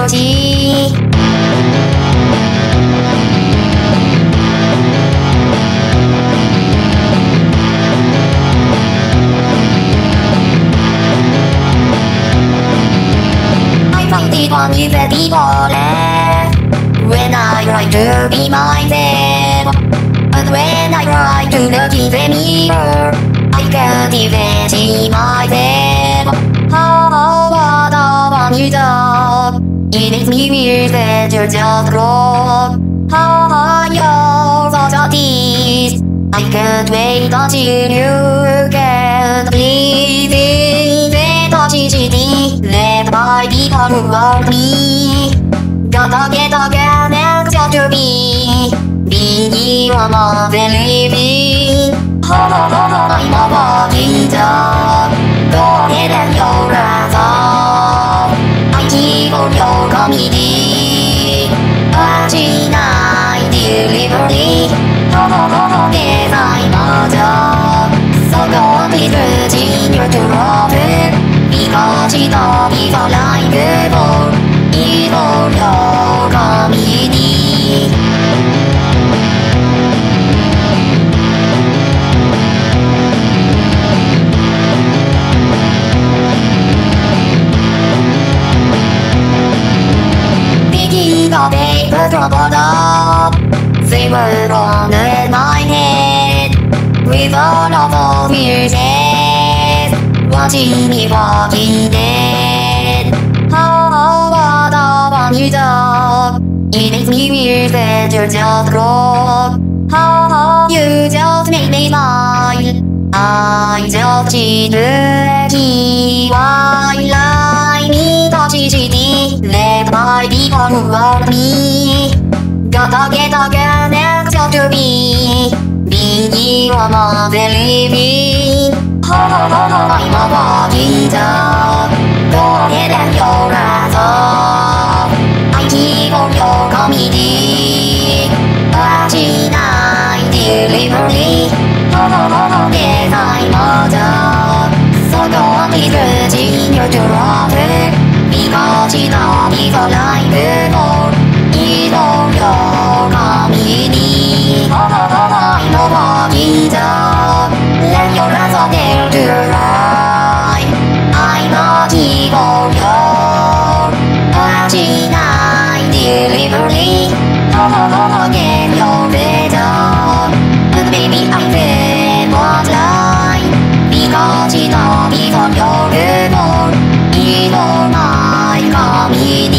거지. I find it on you that people left when I try to be myself, but when I try to look in the mirror I can't even see myself. What a funny job. It makes me feel that you're just wrong. You're such a tease. I can't wait until you get pleasing. Let the GGD, let my people reward me. Gotta get again and just to be being among the living. I'm a walking dog. Go ahead and your hands up. I keep on your comedy. Watching I delivery. Yes, I'm a dog. So go on, please continue to robin. Because it's all evil like evil. Evil your comedy. The paper crumpled up. They were on my head with all of the fears, watching me walking dead. What a funny job. It makes me feel that you're just wrong. You just make me smile. I just cheat the key while I need a GGD. Let my people reward me. Gotta get again and just to be being among the living. I'm a walking dog. Go ahead and your hands up. I keep on your comedy. Watching I delivery. Yes, I'm a dog. So go on, please continue to robin. Because it's all evil like evil. Evil your comedy. I'm a walking dog. Let your hands up there to right. I'm not evil your watching I delivery. Again you're better. But baby I said what lie. Because it's all evil your evil. Evil my comedy.